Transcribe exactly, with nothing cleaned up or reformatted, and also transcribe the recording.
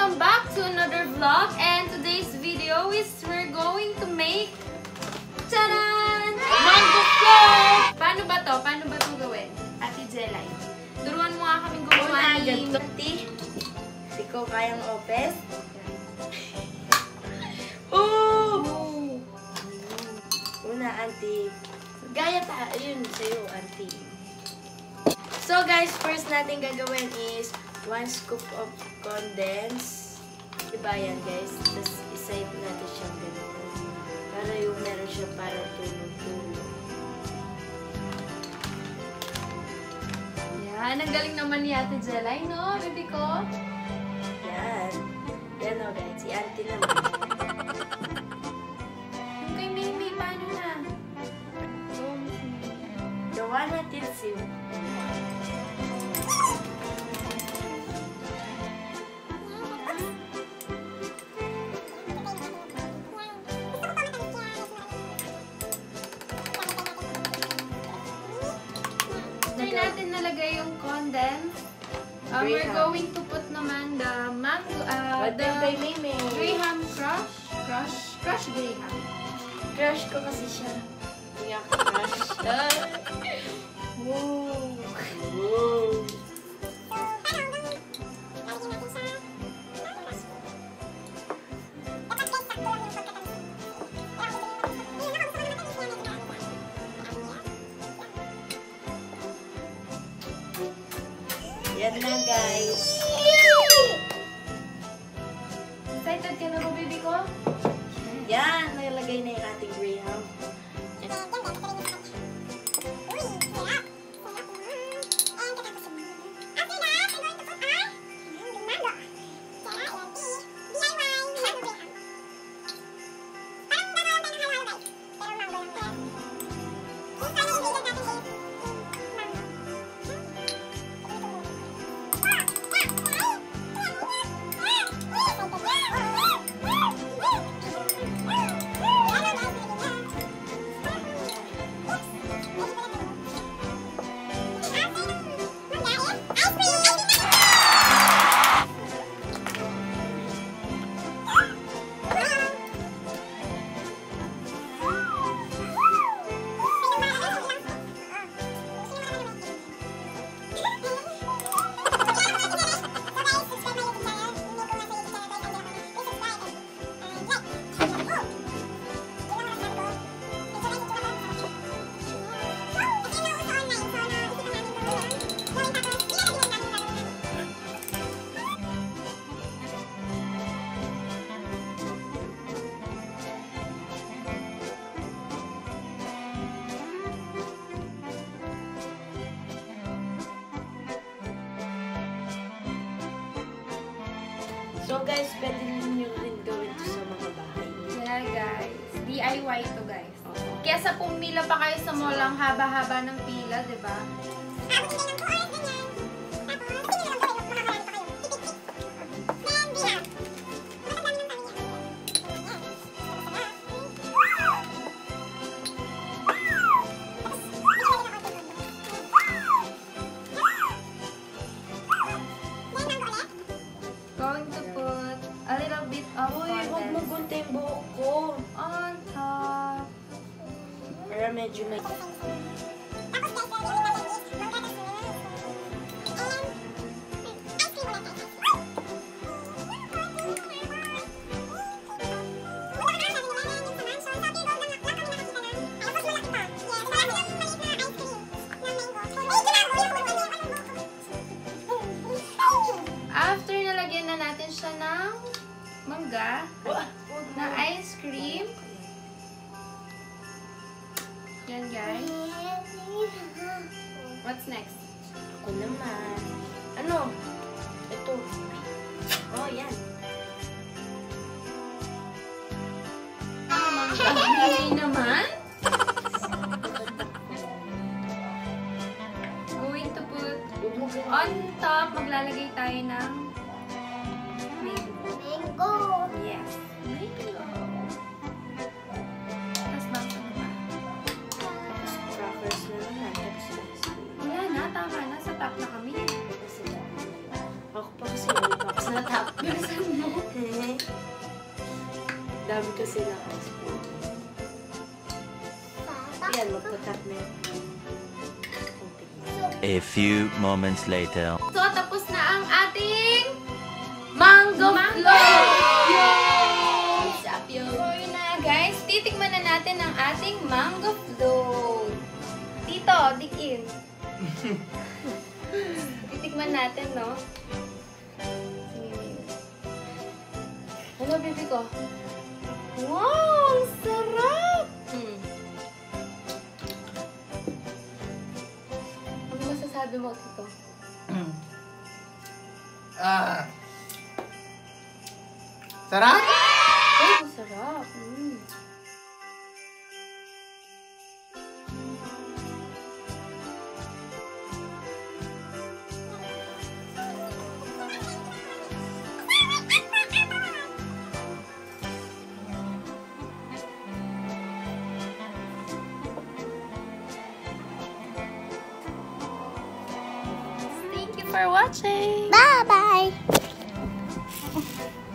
Welcome back to another vlog, and today's video is we're going to make taran! Mango float! Paano ba to? Paano ba to gawin? Ate Jelay, turuan mo nga kaming gumawa ni... Ati, hindi ko kayang opes. Ooh! Una, auntie. Gaya ta, yun sa'yo, auntie. So guys, first natin gagawin is one scoop of condensed. Diba yan guys? Tapos isayip natin siyang ganito. Para yung meron siya para tulog-tulog. Yan, ang galing naman ni Ate Jelay, no? Baby ko? Yan. Yan o guys, si auntie naman. Yung kay Mimi, paano na? Gawa natin si... After natin nalagay yung condensed, uh, we're going to put naman the mango, uh, What the kay Mimi? Graham crush, crush, crush Graham. Crush ko kasi siya. Hindi ako crush. Woo! Woo! Yan na guys. Excited ka na ba, baby ko? Yan, nalagay na yung ating graham. So guys, pwede nyo rin gawin ito sa mga bahay. Yeah, guys. D I Y to guys. Kesa pumila pa kayo sa mall ang haba-haba ng pila, di ba? Going to put a little bit of Uy, huwag mo condensed gunta yung buhok ko. on top. Para medyo may... After nalagyan na natin siya ng mangga, na ice cream. Yan guys. What's next? Ako naman. Ano? Ito. Oh, yan. Hindi naman. Going to put on top, maglalagay tayo ng mango. Mango! Yes. Mango. Tapos basta na ba? Crackers na naman. Wala na, tama na. Sa top na kami. Ako pa kasi wala pa ako sa top. Bilisan mo. dami kasi ng ice cream. Yan, magtatap na yun. A few moments later. So, tapos na ang ating mango, mango. float! Yay! Sarap yun. So, yun na guys. Titikman na natin ang ating mango float. Dito, dikin. Titikman natin, no? Ano, baby ko? Wow! Sarap! Hmm. Ano masasabi mo dito? Ah. Sarap? Ay, masarap. Mm. Thank you for watching. Bye-bye!